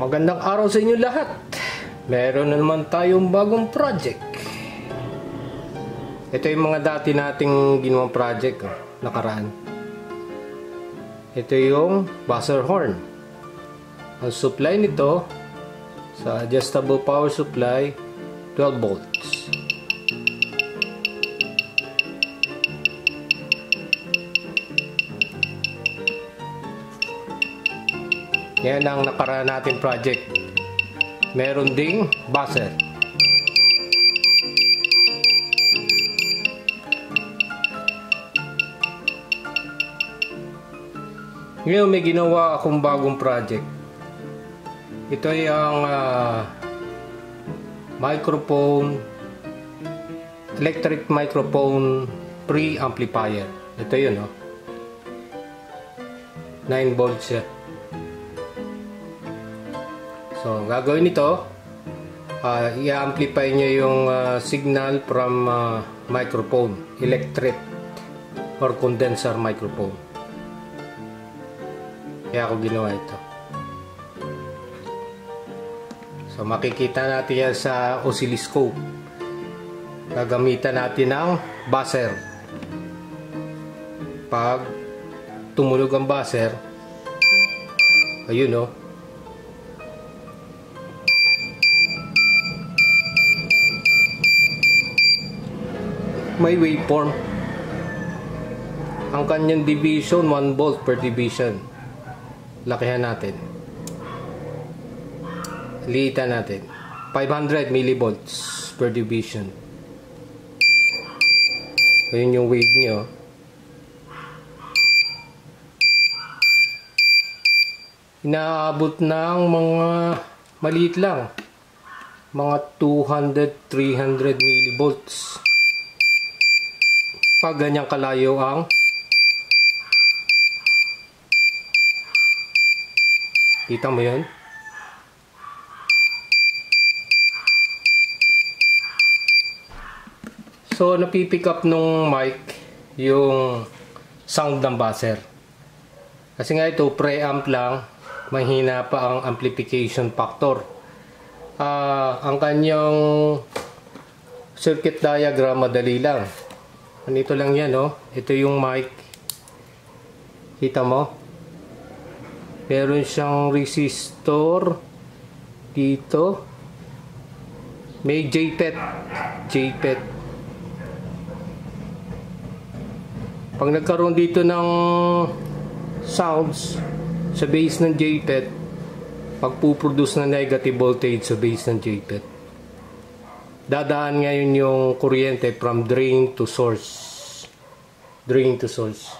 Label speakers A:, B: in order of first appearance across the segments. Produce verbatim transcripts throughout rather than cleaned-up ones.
A: Magandang araw sa inyo lahat. Meron na naman tayong bagong project. Ito yung mga dati nating ginawang project, oh, nakaraan. Ito yung buzzer horn. Ang supply nito sa adjustable power supply, twelve volts. Yan ang nakaraan natin project. Meron ding buzzer. Ngayon may ginawa akong bagong project. Ito ay ang uh, microphone, electric microphone pre-amplifier. Ito yun, oh. nine volts siya. So, gagawin ito, uh, i-amplify nyo yung uh, signal from uh, microphone, electric or condenser microphone. Kaya ako ginawa ito. So, makikita natin yan sa oscilloscope. Gagamitan natin ng buzzer. Pag tumunog ang buzzer, ayun, oh. May waveform. Ang kanyang division, one volt per division. Lakihan natin. Liitan natin. five hundred millivolts per division. Ayun yung wave nyo. Inaabot ng mga maliit lang. Mga two hundred, three hundred millivolts. Pag ganyang kalayo ang kita mo yun? So napipick up nung mic yung sound ng buzzer. Kasi nga ito preamp lang, mahina pa ang amplification factor. Uh, ang kanyang circuit diagram madali lang. Ganito lang yan, oh. Ito yung mic. Kita mo? Meron siyang resistor dito. May J P E T. J P E T. Pag nagkaroon dito ng sounds sa base ng J P E T, pagpuproduce ng negative voltage sa base ng J P E T, dadaan ngayon yung kuryente from drain to source. Drain to source.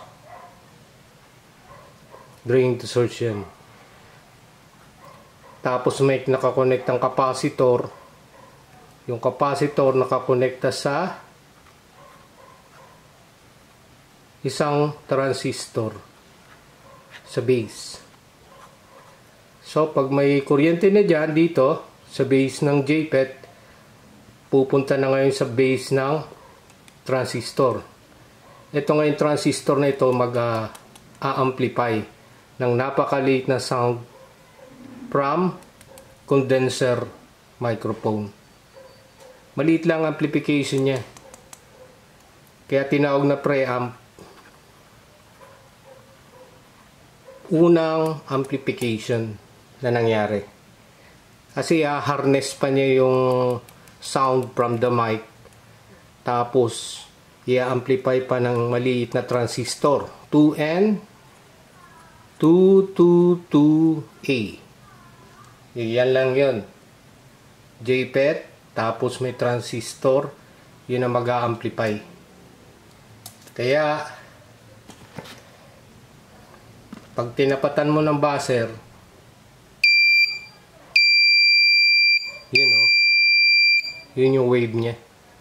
A: Drain to source yan. Tapos may nakakonect ang capacitor. Yung capacitor nakakonekta sa isang transistor sa base. So pag may kuryente na dyan dito sa base ng J P E T, pupunta na ngayon sa base ng transistor. Ito ngayon transistor na ito mag-a-amplify ng napakaliit na sound from condenser microphone. Maliit lang amplification niya. Kaya tinawag na preamp. Unang amplification na nangyari. Kasi ah, harness pa niya yung sound from the mic, tapos i-amplify pa ng maliit na transistor two N two twenty-two A. Yan lang yun. J P E T, tapos may transistor, yun ang mag-a-amplify. Kaya pag tinapatan mo ng buzzer, yun, oh. Yun yung wave niya.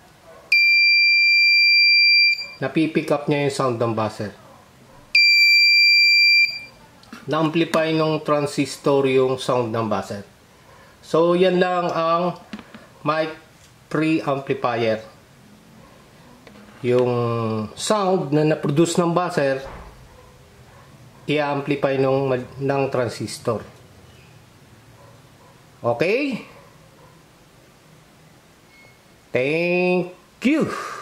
A: Napipick up niya yung sound ng buzzer. Na-amplify ng transistor yung sound ng buzzer. So, yan lang ang mic pre-amplifier. Yung sound na na-produce ng buzzer, i-amplify ng, ng transistor. Okay? Thank you.